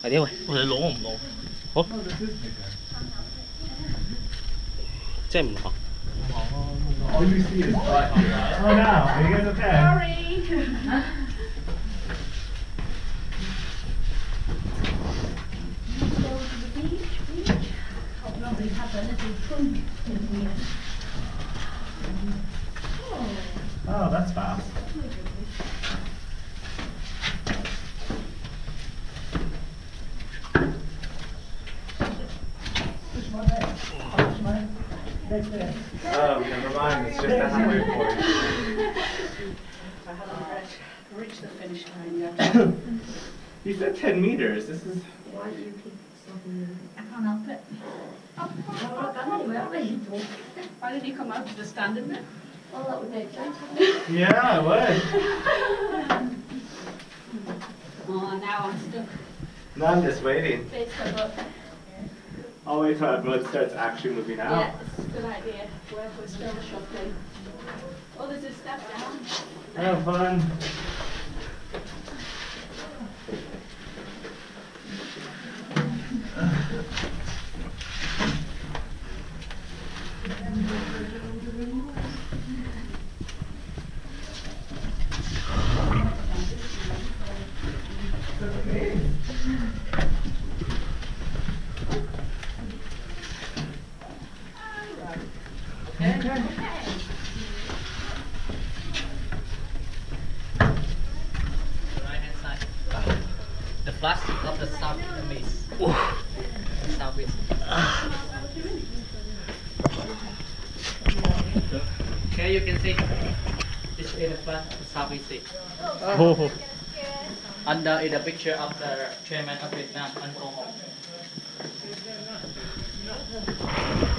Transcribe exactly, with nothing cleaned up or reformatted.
快啲喂！ 我哋攞唔攞？ 好，即係唔行。 All you see is butt. Oh no, are you guys okay? Sorry. Oh, that's fast. Oh, never mind. It's just a highway point. I haven't reached, reached the finish line yet. You said ten meters. This is. Why do you keep stopping me? I can't help it. Well, I can't anywhere, really. Why did you come out to the standing bit? Well, that would make sense, wouldn't it? Yeah, it would. Oh, now I'm stuck. No, I'm just waiting. Face the book. I'll wait till that boat starts actually moving out. Yeah, it's a good idea. Where we're still shuffling. Oh, there's a step down. Have fun. The flash of the south east. The southeast. Here you can see this is the flash of the southeast. Oh. Under is the picture of the chairman of Vietnam, An Khong Hong.